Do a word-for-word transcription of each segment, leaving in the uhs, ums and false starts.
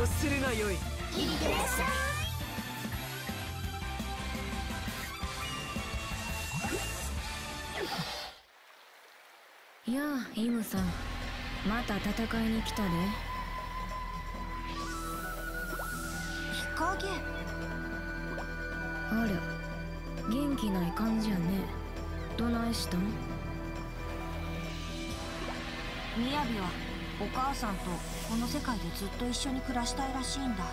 そうするがよい。いってらっしゃい。やあイムさん、また戦いに来たで。 日陰。 ありゃ元気ない感じやね。どないしたん？ みやびはお母さんとこの世界でずっと一緒に暮らしたいらしいんだ。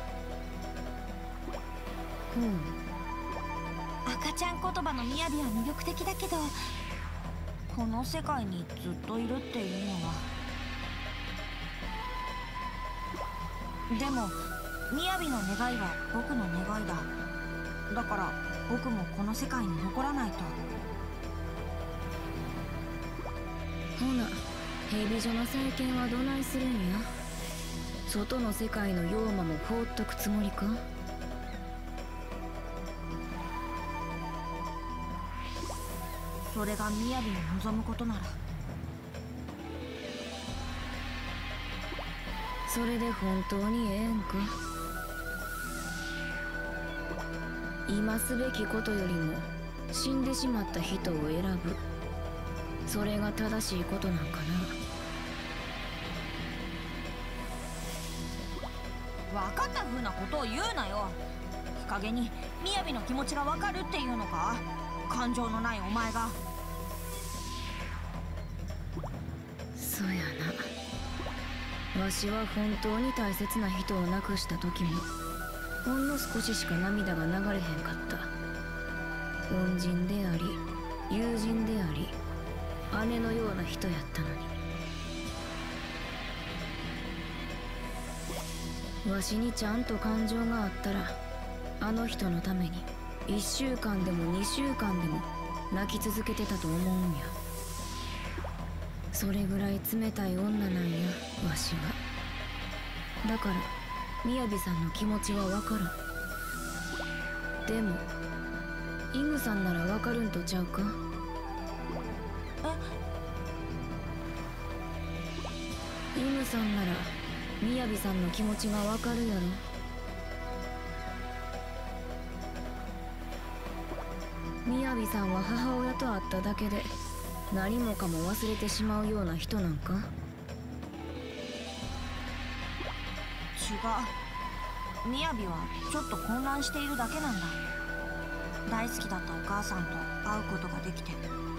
ほう。 赤ちゃん言葉のみやびは魅力的だけど、この世界にずっといるっていうのは。でもみやびの願いは僕の願いだ。だから僕もこの世界に残らないと。 ほな蛇女の再建はどないするんや？外の世界の妖魔も放っとくつもりか？ それがみやびの望むことなら。 それで本当にええんか？今すべきことよりも死んでしまった人を選ぶ、それが正しいことなんかな。分かった風なことを言うなよ。日陰にみやびの気持ちが分かるっていうのか？感情のないお前が。 そうやな。わしは本当に大切な人を亡くした時もほんの少ししか涙が流れへんかった。恩人であり友人であり姉のような人やったのに。わしにちゃんと感情があったらあの人のためにいっしゅうかんでもにしゅうかんでも泣き続けてたと思うんや。それぐらい冷たい女なんやわしは。だからみやびさんの気持ちはわからん。でもイムさんならわかるんとちゃうか？ え？ イムさんならみやびさんの気持ちがわかるやろ。みやびさんは母親と会っただけで何もかも忘れてしまうような人なんか？ 違う。みやびはちょっと混乱しているだけなんだ。大好きだったお母さんと会うことができて。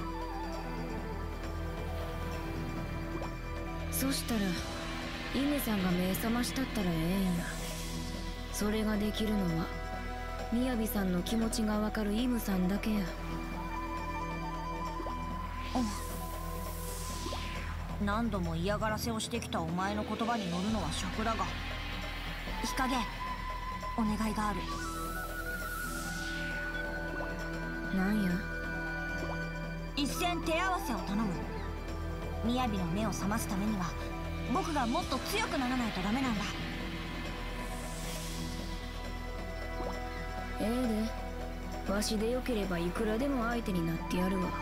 そしたらイムさんが目覚ましたったらええんや。それができるのはみやびさんの気持ちがわかるイムさんだけや。 何度も嫌がらせをしてきたお前の言葉に乗るのは尺だが、日陰、お願いがある。 なんや？ 一戦手合わせを頼む。みやびの目を覚ますためには僕がもっと強くならないとダメなんだ。 ええで、わしでよければいくらでも相手になってやるわ。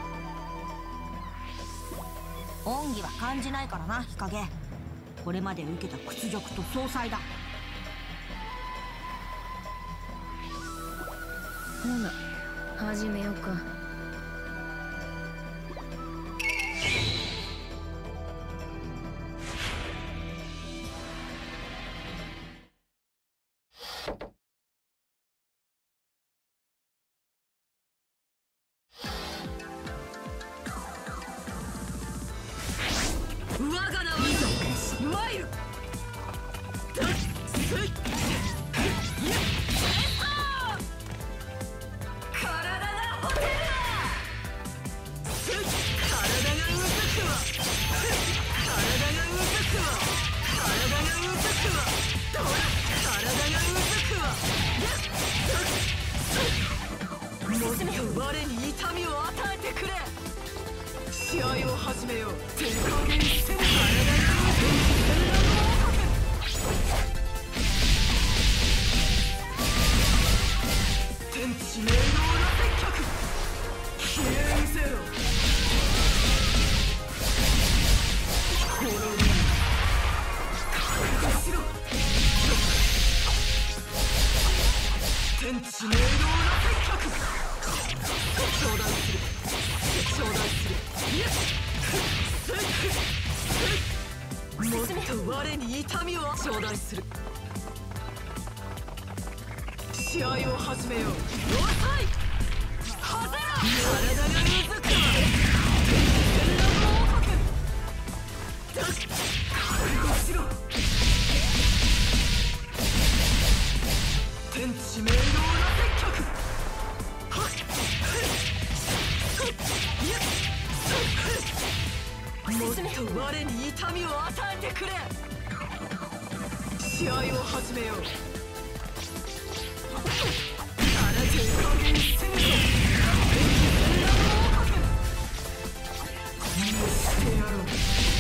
恩義は感じないからな日陰。これまで受けた屈辱と総裁だ。 ほな始めようか。 我が名はマイル。もっと我に痛みを与えてくれ。試合を始めよう。手加減せぬ体が天地明朗な接客。消え失せろ。滅び覚悟しろ。 我に痛みを頂戴する。試合を始めよう。遅い。はぜろ。体がうずくわ。全裸王国。だっ、覚悟しろ。天地明瞭な鉄脚。はっもっと我に痛みを与えてくれ。試合を始めよう。体手加減せぬぞ。許してやろう。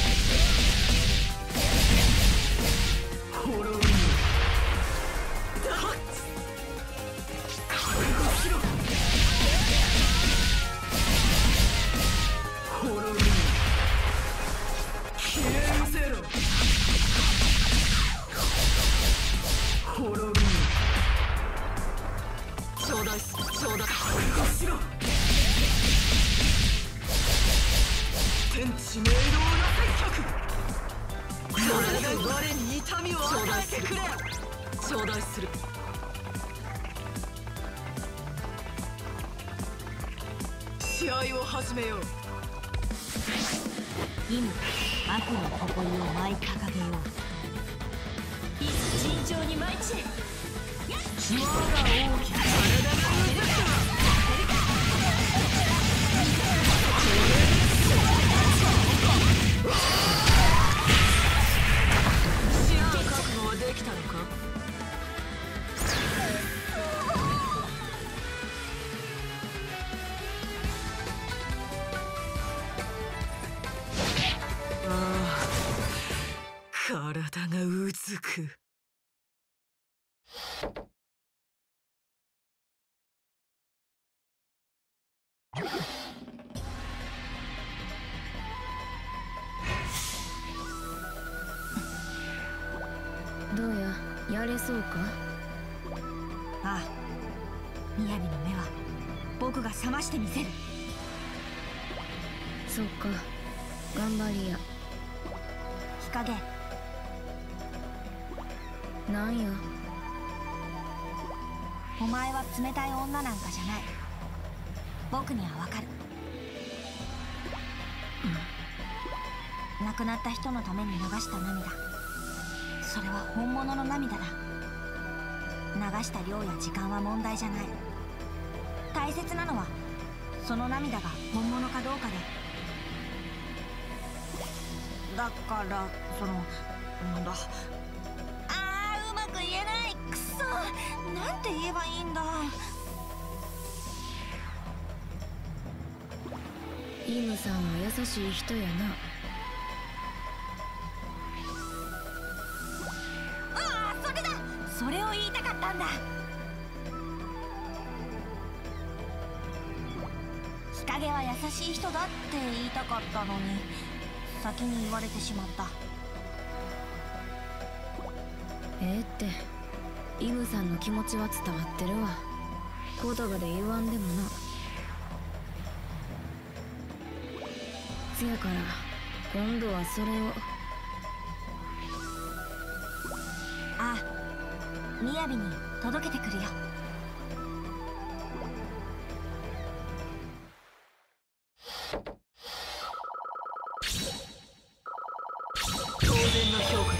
滅びよ。だっ、覚悟しろ。滅びよ。消え失せろ。滅びよ。頂戴す、頂戴。覚悟しろ。天地明瞭な鉄脚。体が我に痛みを与えてくれ。頂戴する。試合を始めよう。 今悪の誇りを舞い掲げよう。いつ尋常に舞い散れ。 我が王妃、体がうずくわ。死の覚悟はできたのか。ああ、体がうずく。 どうや、やれそうか。 ああ、雅の目は僕が覚ましてみせる。 そっか、頑張りや。 日陰、 なんや。 お前は冷たい女なんかじゃない。僕にはわかる。亡くなった人のために流した涙、それは本物の涙だ。流した量や時間は問題じゃない。大切なのはその涙が本物かどうかで。だからそのなんだ、あーうまく言えない。くそ、なんて言えばいいんだ。 イムさんは優しい人やな。 ああ、それだ。それを言いたかったんだ。日陰は優しい人だって言いたかったのに先に言われてしまった。 ええって、イムさんの気持ちは伝わってるわ。言葉で言わんでもな。せやから今度はそれを。 ああ、雅に届けてくるよ。 当然の評価